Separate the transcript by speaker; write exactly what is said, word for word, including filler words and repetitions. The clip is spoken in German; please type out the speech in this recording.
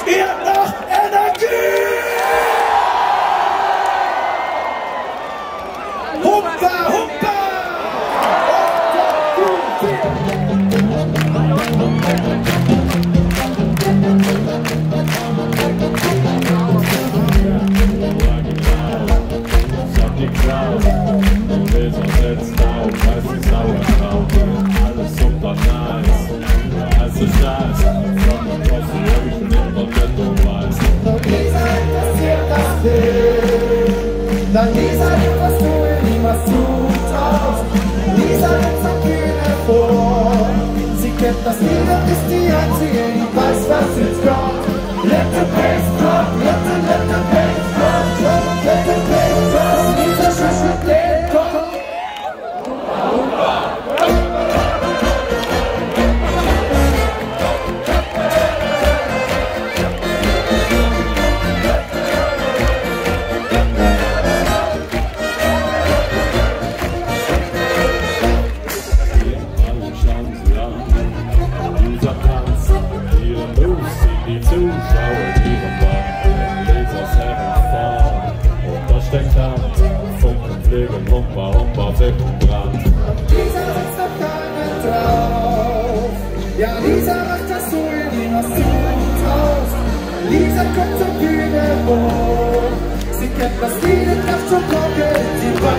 Speaker 1: Ihr habt noch Energie! Humpa, humpa!
Speaker 2: Alles super nice, also Schatz, von der Constellation immer wenn du weißt.
Speaker 3: Doch Lisa interessiert das Bild. Dann Lisa, was du in ihm was zutraust. Lisa hat so Kühne vor. Sie kennt das Lied und ist die Einzige, die weiß, was jetzt kommt. Let the bass drop, let the, let the bass drop, drop, let the bass drop. Lisa schüttelt den Kopf.
Speaker 2: Die Zuschauer, die waren Lasers having fun. Und da steckt an, Funken fliegen, Humpa, Humpa, weg und Brand.
Speaker 3: Lisa setzt auf keinen drauf. Ja, Lisa macht das so in ihm, was du traust. Lisa kommt zur Bühne hoch. Sie kennt das Lied, macht schon Pocket, sie weiß.